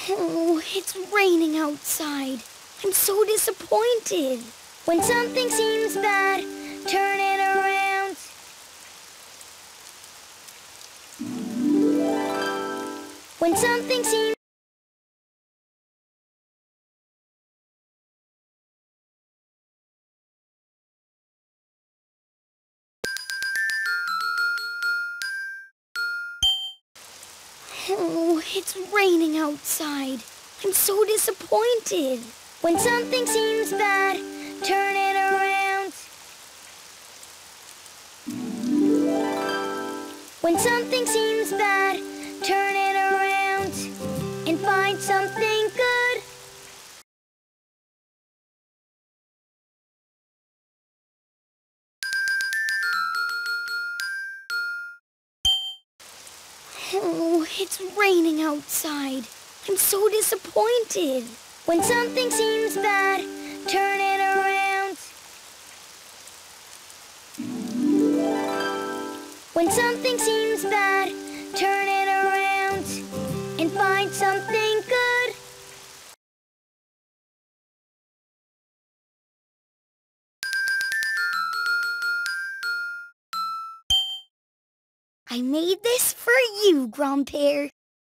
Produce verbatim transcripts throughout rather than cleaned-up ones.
Oh, it's raining outside. I'm so disappointed. When something seems bad, turn it around. When something seems... Oh, it's raining outside. I'm so disappointed. When something seems bad, turn it around. When something seems bad, turn it around and find something good. Oh, it's raining outside. I'm so disappointed. When something seems bad, turn it around. When something seems bad, turn it around and find something good. I made this for you, Grandpere.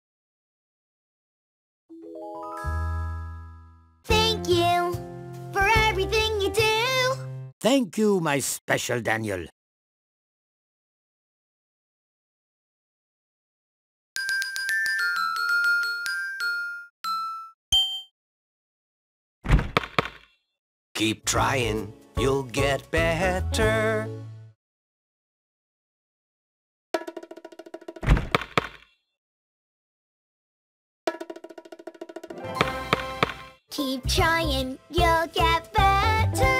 Thank you for everything you do. Thank you, my special Daniel. Keep trying, you'll get better. Keep trying, you'll get better.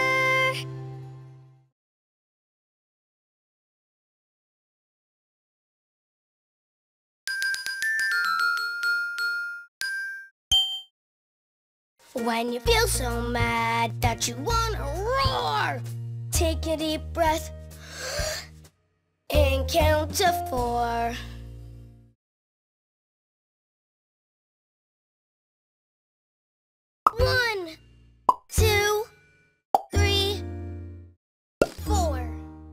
When you feel so mad that you wanna roar, take a deep breath and count to four. One, two, three, four.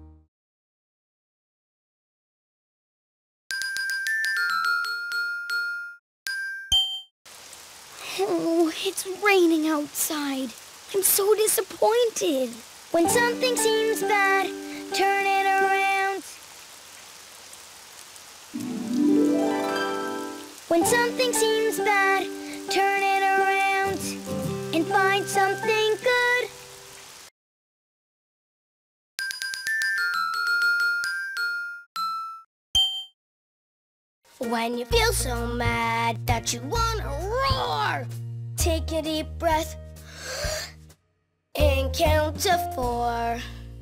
Oh, it's raining outside. I'm so disappointed. When something seems bad, turn it around. When something seems bad, turn it around and find something good. When you feel so mad that you wanna roar, take a deep breath and count to four.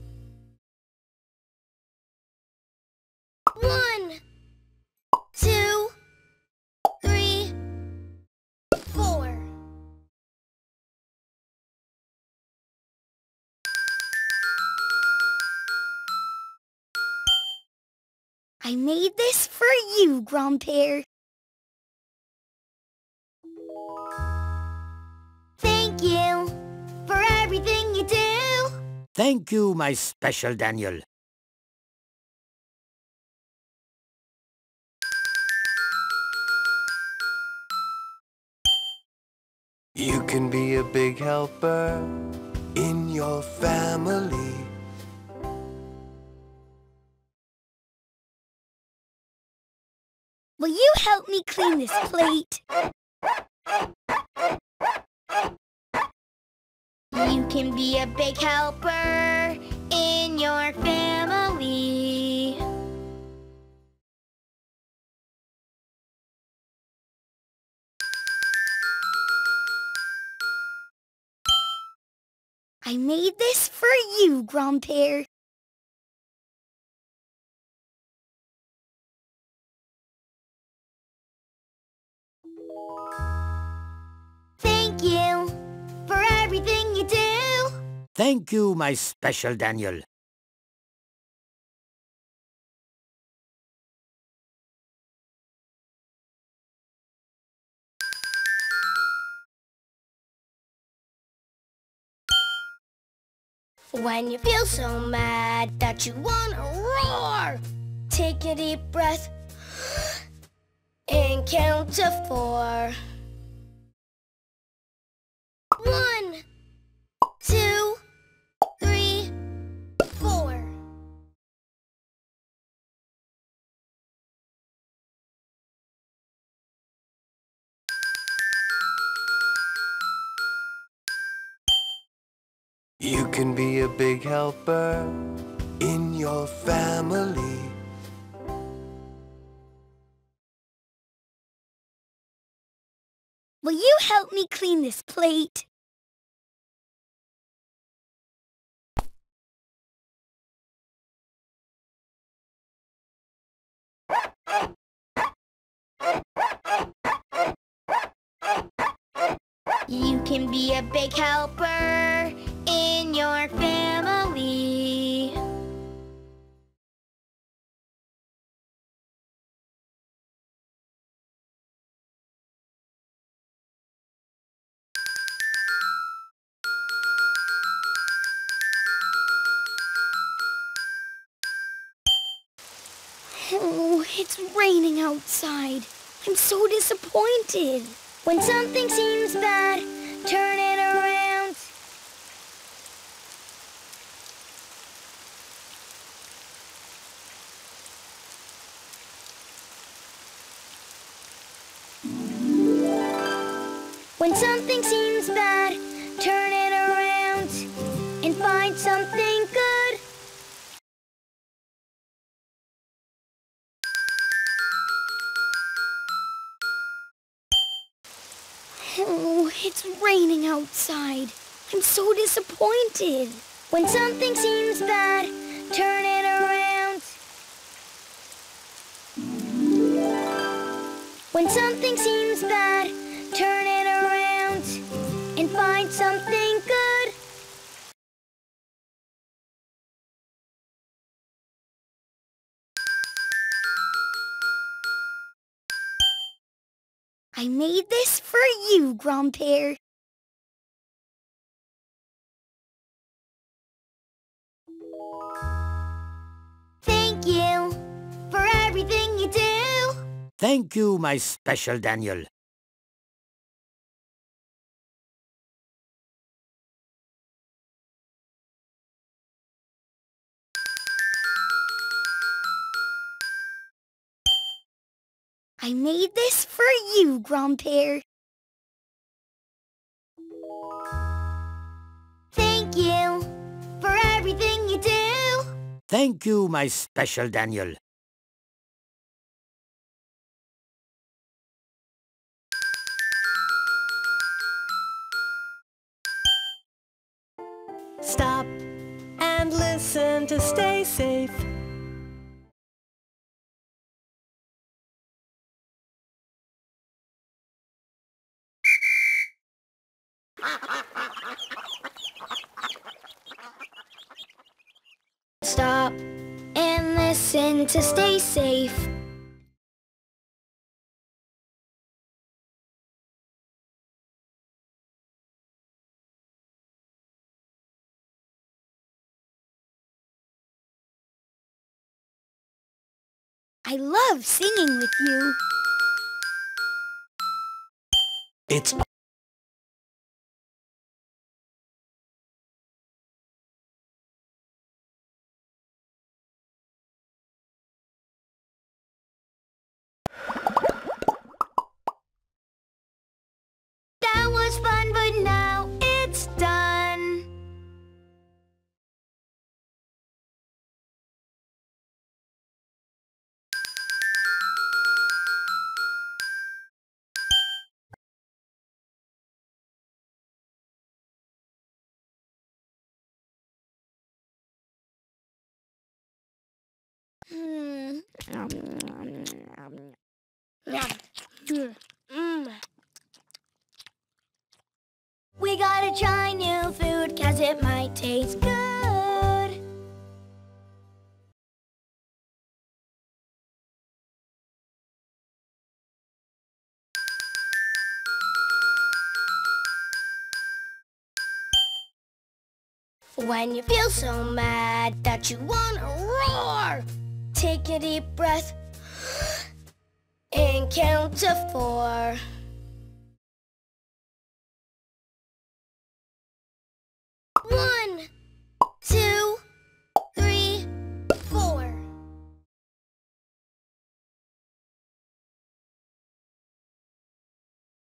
One, two, three, four. I made this for you, Grandpere. Thank you for everything you do. Thank you, my special Daniel. You can be a big helper in your family. Will you help me clean this plate? You can be a big helper in your family. I made this for you, Grandpere. Thank you for everything you do. Thank you, my special Daniel. When you feel so mad that you wanna roar, take a deep breath and count to four. One, two, three, four. You can be a big helper in your family. Will you help me clean this plate? You can be a big helper in your family. Oh, it's raining outside. I'm so disappointed. When something seems bad, turn it around. When something seems bad, turn it around and find something good. Oh, it's raining outside. I'm so disappointed. When something seems bad, turn it around. When something seems bad, turn it around and find something good. I made this for you, Grandpere. Thank you for everything you do. Thank you, my special Daniel. I made this for you, Grandpere. Thank you for everything you do. Thank you, my special Daniel. Stop and listen to stay safe. Stop and listen to stay safe. I love singing with you. It's That was fun, but now it's done. Hmm. Mm. We gotta try new food, cause it might taste good. When you feel so mad that you wanna roar, take a deep breath and count to four. One,